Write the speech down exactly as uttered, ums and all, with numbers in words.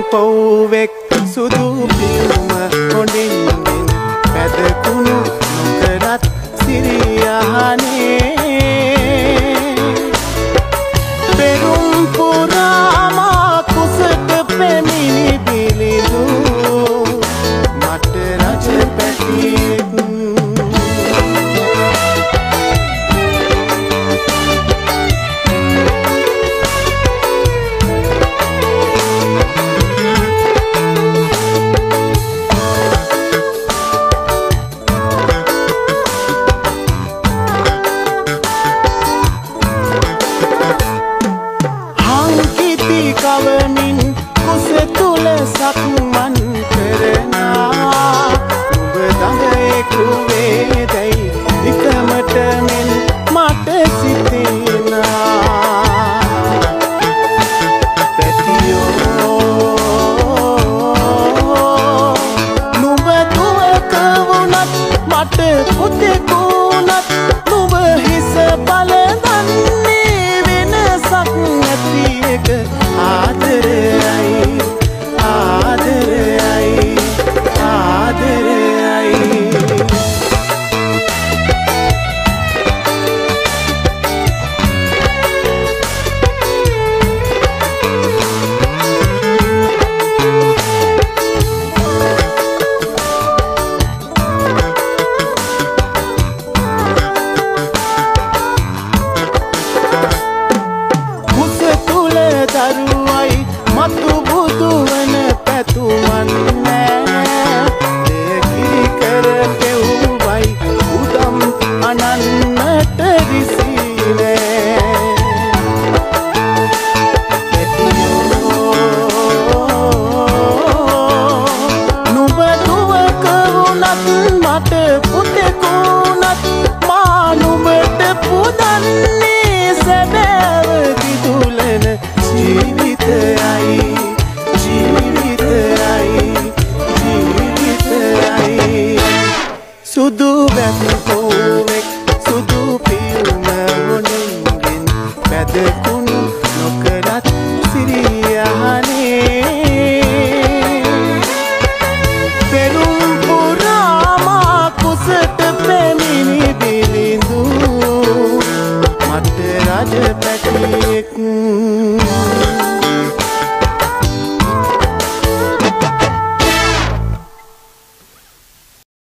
පොව්වෙක් සුදු පියුම හොඳින් පැදකුණු නොකරත් සිරියහනේ පෙරුම් පුරාමා කුසට පැමිණි බිලිඳු මට රජ පැටියෙක් කවමින් කුස තුල සක්මන් කරනා ඔබ දඟෙකු වේදයි නිකමට මෙන් මට සිතෙනා පැටියෝ නුඹ දුවක වුණත් මට පුතෙකු වුණත් නුඹ හිස බලදන්නේ වෙනසක් නැති එක ආදරයයි ආදරයයි ආදරයයි දරුවයි මතු බුදුවන පැතුමන් නෑ දෙකිරි කර පෙව්වයි උදම් අනන්නට විසිනෑ නුඹ දුවක වුණත් මට පුතෙකු වුණත් මා නුඹට පුදන්නේ සැබෑව දිදුලන ජීවිතයයි ජීවිතයයි ජීවිතයයි සුදු වැප්පෝවෙක් සුදු පියුම හොඳින් පැදකුණු නොකරත් සිරියහනේ පෙරුම් පුරාමා කුසට පැමිණි බිලිඳු මට රජ පැටියෙක්